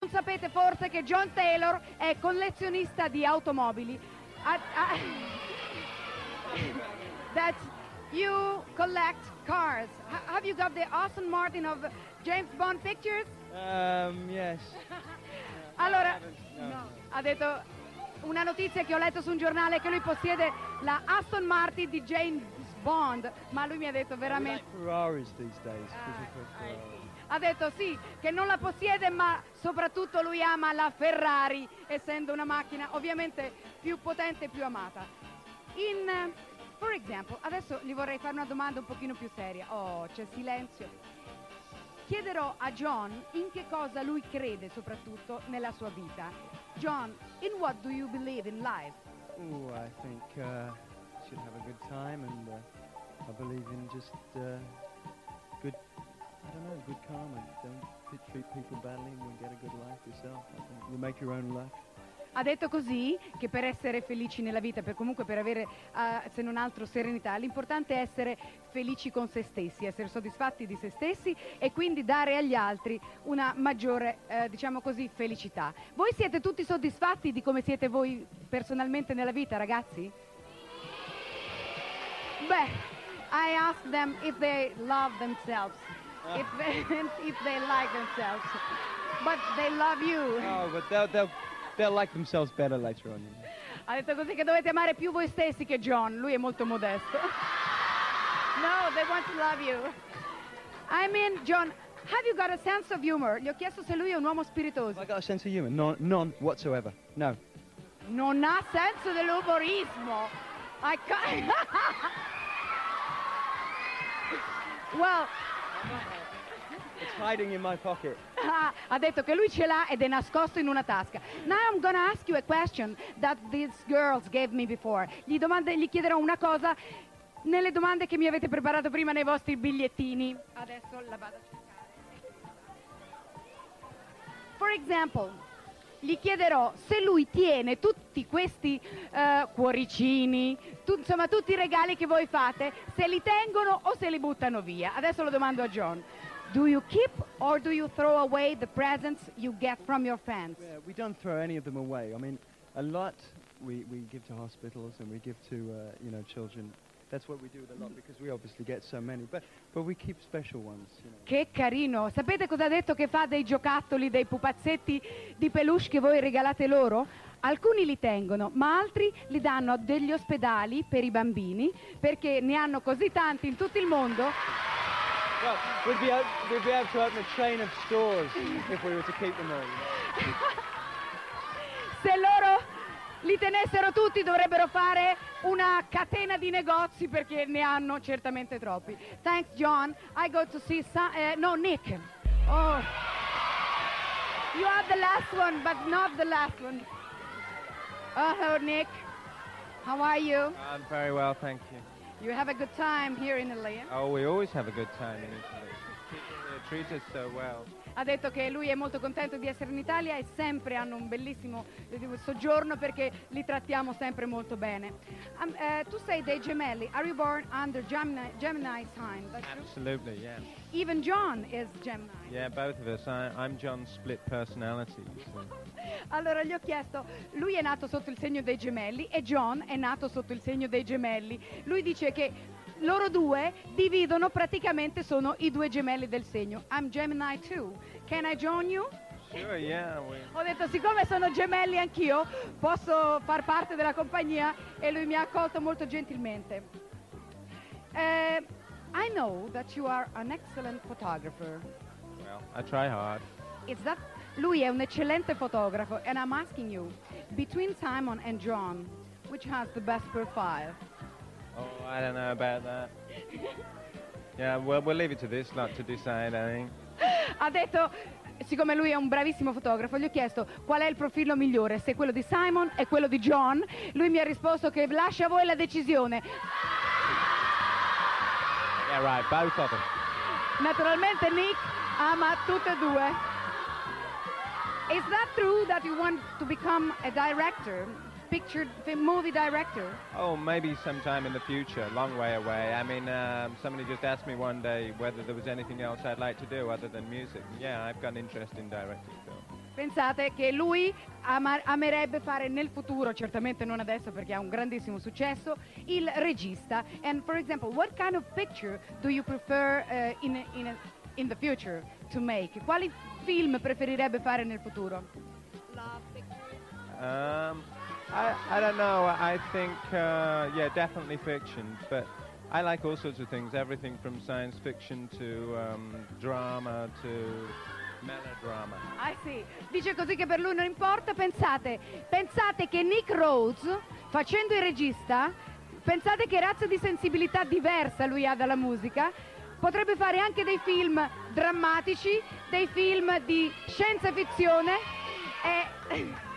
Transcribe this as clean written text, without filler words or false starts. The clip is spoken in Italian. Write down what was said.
Non sapete forse che John Taylor è collezionista di automobili. That you collect cars. Have you got the Aston Martin of James Bond pictures? Yes. Allora, No. ha detto una notizia che ho letto su un giornale che lui possiede la Aston Martin di James Bond, ma lui mi ha detto veramente... Ferraris these days. People prefer Ferraris. Ha detto sì, che non la possiede, ma soprattutto lui ama la Ferrari, essendo una macchina ovviamente più potente e più amata. For example, adesso gli vorrei fare una domanda un pochino più seria. Oh, c'è silenzio. Chiederò a John in che cosa lui crede soprattutto nella sua vita. John, in what do you believe in life? Oh, I think should have a good time, and I believe in just good. I don't know, good karma. Don't treat people badly, and you'll get a good life yourself. I think you make your own luck. Ha detto così che per essere felici nella vita, per comunque per avere se non altro serenità, l'importante è essere felici con se stessi, essere soddisfatti di se stessi e quindi dare agli altri una maggiore, diciamo così, felicità. Voi siete tutti soddisfatti di come siete voi personalmente nella vita, ragazzi? Beh, I asked them if they love themselves, if they like themselves, but they love you. Oh, but they'll like themselves better later on. You know? Ha detto così che dovete amare più voi stessi che John, lui è molto modesto. No, they want to love you. I mean, John, have you got a sense of humor? Gli ho chiesto se lui è un uomo spiritoso. I got a sense of humor? None whatsoever. No. Non ha senso dell'umorismo. Well, It's hiding in my pocket. ha detto che lui ce l'ha ed è nascosto in una tasca. Now I'm gonna ask you a question that these girls gave me before. Gli chiederò una cosa nelle domande che mi avete preparato prima nei vostri bigliettini. Adesso la vado a cercare. For example, gli chiederò se lui tiene tutti questi cuoricini, insomma tutti i regali che voi fate, se li tengono o se li buttano via. Adesso lo domando a John. Do you keep or do you throw away the presents you get from your fans? Yeah, we don't throw any of them away. I mean, a lot we give to hospitals and we give to children. That's what we do with a lot because we obviously get so many. But we keep special ones. You know. Che carino! Sapete cosa ha detto che fa dei giocattoli, dei pupazzetti di peluche che voi regalate loro? Alcuni li tengono, ma altri li danno a degli ospedali per i bambini perché ne hanno così tanti in tutto il mondo. Well, we'd be able to open a chain of stores if we were to keep them all. Se loro li tenessero tutti dovrebbero fare una catena di negozi perché ne hanno certamente troppi. Thanks John. I go to see Nick. Oh. You are the last one, but not the last one. Oh, hello Nick. How are you? I'm very well, thank you. You have a good time here in Italy. Oh, we always have a good time in Italy. People here treat us so well. Ha detto che lui è molto contento di essere in Italia e sempre hanno un bellissimo soggiorno perché li trattiamo sempre molto bene. Tu sei dei gemelli. Are you born under Gemini sign? Absolutely, yeah. Even John is Gemini. Yeah, both of us. I'm John's split personality. So. Allora gli ho chiesto, lui è nato sotto il segno dei gemelli e John è nato sotto il segno dei gemelli. Lui dice che loro due dividono praticamente, sono i due gemelli del segno. I'm Gemini too. Can I join you? Sure, yeah. Ho detto, siccome sono gemelli anch'io, posso far parte della compagnia e lui mi ha accolto molto gentilmente. I know that you are an excellent photographer. Well, I try hard. Lui è un eccellente fotografo and I'm asking you, between Simon and John, which has the best profile? Oh, I don't know about that. Yeah, well, we'll leave it to this lot to decide, I think. Ha detto, siccome lui è un bravissimo fotografo, gli ho chiesto qual è il profilo migliore, se quello di Simon e quello di John. Lui mi ha risposto che lascia a voi la decisione. Yeah, right, both of them. Naturalmente Nick ama tutte e due. Is that true that you want to become a director? Movie director? Oh, maybe sometime in the future, long way away. I mean, somebody just asked me one day whether there was anything else I'd like to do other than music. Yeah, I've got an interest in directing films. Pensate che lui amerebbe fare nel futuro, certamente non adesso perché ha un grandissimo successo, il regista. And for example, what kind of picture do you prefer in the future to make? Quali film preferirebbe fare nel futuro? I don't know. I think, yeah, definitely fiction. But I like all sorts of things, everything from science fiction to drama to melodrama. Ah sì, dice così che per lui non importa. Pensate che Nick Rhodes, facendo il regista, pensate che razza di sensibilità diversa lui ha dalla musica. Potrebbe fare anche dei film drammatici, dei film di scienza fizione e